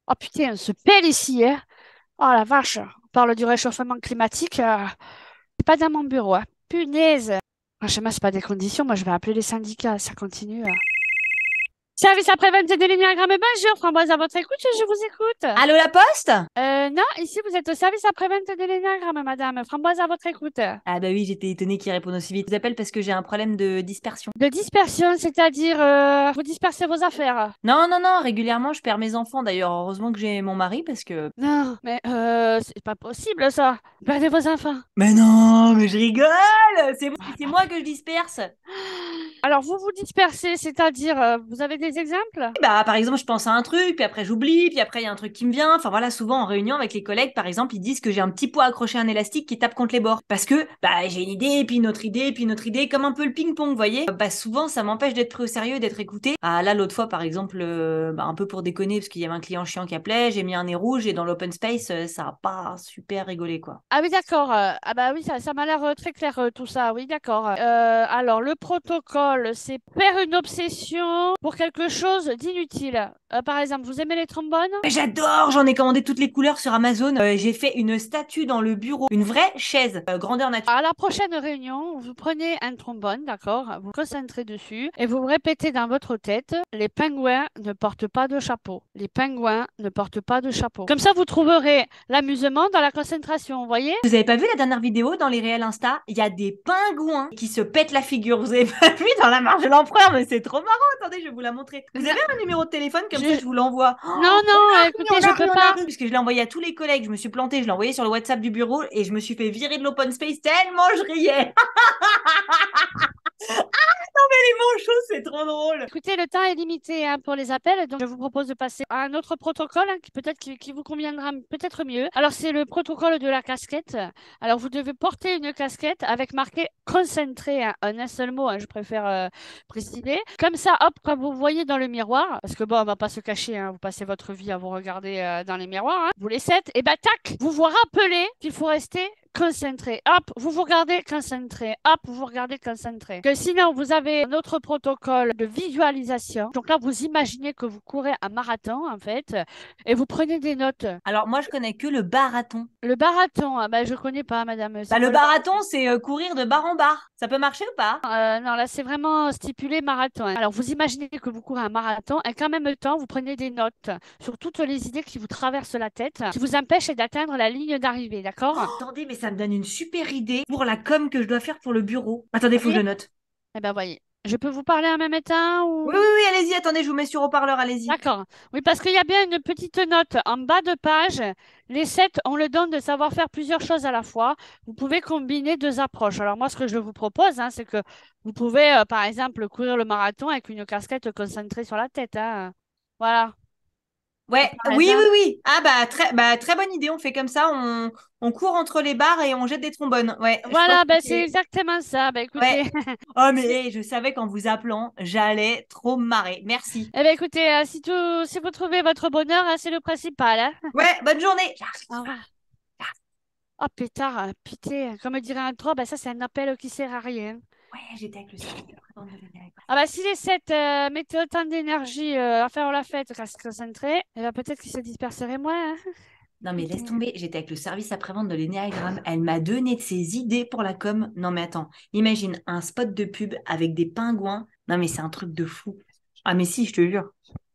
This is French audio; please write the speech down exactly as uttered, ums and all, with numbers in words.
Oh putain, on se pèle ici, hein. Oh la vache, on parle du réchauffement climatique. euh, C'est pas dans mon bureau, hein. Punaise. Franchement, c'est pas des conditions. Moi, je vais appeler les syndicats. Ça continue. euh. Service après-vente de l'énéagramme, bonjour. Framboise à votre écoute, je vous écoute. Allô, la poste? Euh, non, ici, vous êtes au service après-vente de l'énéagramme, madame. Framboise à votre écoute. Ah bah oui, j'étais étonnée qu'il réponde aussi vite. Je vous appelle parce que j'ai un problème de dispersion. De dispersion, c'est-à-dire, euh, vous dispersez vos affaires. Non, non, non, régulièrement je perds mes enfants. D'ailleurs, heureusement que j'ai mon mari parce que... Non, mais euh, c'est pas possible, ça. Perdez vos enfants. Mais non, mais je rigole! C'est moi, Ah, c'est bah. moi que je disperse. Alors, vous vous dispersez, c'est-à-dire, euh, vous avez des exemples? Bah, par exemple, je pense à un truc, puis après j'oublie, puis après il y a un truc qui me vient. Enfin voilà, souvent en réunion avec les collègues, par exemple, ils disent que j'ai un petit pot accroché à un élastique qui tape contre les bords. Parce que bah j'ai une idée, puis une autre idée, puis une autre idée, comme un peu le ping-pong, vous voyez. Bah souvent ça m'empêche d'être pris au sérieux et d'être écouté. Ah là, l'autre fois, par exemple, euh, bah, un peu pour déconner, parce qu'il y avait un client chiant qui appelait, j'ai mis un nez rouge et dans l'open space, euh, ça a pas super rigolé quoi. Ah oui, d'accord. euh, Ah bah oui, ça, ça m'a l'air euh, très clair euh, tout ça. Oui, d'accord. Euh, alors, le protocole, c'est faire une obsession pour quelque chose d'inutile. Euh, par exemple, vous aimez les trombones? Mais j'adore, j'en ai commandé toutes les couleurs sur Amazon. Euh, j'ai fait une statue dans le bureau, une vraie chaise, euh, grandeur nature. À la prochaine réunion, vous prenez un trombone, d'accord? Vous vous concentrez dessus et vous répétez dans votre tête, les pingouins ne portent pas de chapeau. Les pingouins ne portent pas de chapeau. Comme ça, vous trouverez l'amusement dans la concentration, vous voyez? Vous avez pas vu la dernière vidéo dans les réels Insta? Il y a des pingouins qui se pètent la figure. Vous avez pas vu dans la marche de l'empereur? Mais c'est trop marrant. Attendez, je vais vous la montrer. Vous avez Non, un numéro de téléphone comme ça, je... je vous l'envoie. Oh, non, on non, a ri, écoutez, on je a ri, peux on a pas. ri. Parce que je l'ai envoyé à tous les collègues. Je me suis plantée, je l'ai envoyé sur le WhatsApp du bureau et je me suis fait virer de l'open space tellement je riais. Les manchots, c'est trop drôle. Écoutez, le temps est limité hein, pour les appels, donc je vous propose de passer à un autre protocole hein, qui peut-être qui, qui vous conviendra peut-être mieux. Alors, c'est le protocole de la casquette. Alors, vous devez porter une casquette avec marqué concentré hein, en un seul mot, hein, je préfère euh, préciser. Comme ça, hop, quand vous voyez dans le miroir, parce que bon, on va pas se cacher, hein, vous passez votre vie à vous regarder euh, dans les miroirs, hein, vous les êtes, et bah tac, vous vous rappelez qu'il faut rester concentré. Hop, vous vous regardez concentré. Hop, vous vous regardez concentré. Que sinon, vous avez un autre protocole de visualisation. Donc là, vous imaginez que vous courez un marathon, en fait, et vous prenez des notes. Alors moi, je connais que le barathon. Le marathon, ah ben, je connais pas, madame. C'est Bah, le quoi le barathon, marathon? c'est euh, courir de bar en bar. Ça peut marcher ou pas? Euh, non, là, c'est vraiment stipulé marathon. Hein. Alors, vous imaginez que vous courez un marathon et qu'en même temps, vous prenez des notes sur toutes les idées qui vous traversent la tête, qui vous empêchent d'atteindre la ligne d'arrivée, d'accord? Attendez, mais ça me donne une super idée pour la com que je dois faire pour le bureau. Attendez, faut que Voyez? je note. Eh ben, voyez. Je peux vous parler en même temps Oui, oui, ou... oui, allez-y, attendez, je vous mets sur haut-parleur, allez-y. D'accord. Oui, parce qu'il y a bien une petite note en bas de page. Les sept ont le don de savoir faire plusieurs choses à la fois. Vous pouvez combiner deux approches. Alors moi, ce que je vous propose, hein, c'est que vous pouvez, euh, par exemple, courir le marathon avec une casquette concentrée sur la tête. Hein. Voilà, Ouais, par oui, oui, exemple. oui. Ah bah très, bah très bonne idée, on fait comme ça, on, on court entre les bars et on jette des trombones. Ouais, je pense Voilà, que ben, c'est c'est... exactement ça. Ben, écoutez, Ouais. Oh mais si- hey, je savais qu'en vous appelant, j'allais trop me marrer. Merci. eh ben, écoutez, euh, si, tout, si vous trouvez votre bonheur, hein, c'est le principal. Hein. Ouais, bonne journée. Au revoir. Oh, pétard, euh, pitié, comme dirait un trois, ben, ça, c'est un appel qui sert à rien. Ouais, j'étais avec le service après-vente de l'énergie. Ah bah si les sept euh, mettaient autant d'énergie euh, à faire la fête qu'à se concentrer, eh ben peut-être qu'ils se disperseraient moins. Hein. Non mais laisse Putain. tomber, j'étais avec le service après-vente de l'énéagramme. Elle m'a donné de ses idées pour la com. Non mais attends, imagine un spot de pub avec des pingouins. Non mais c'est un truc de fou. Ah mais si, je te jure.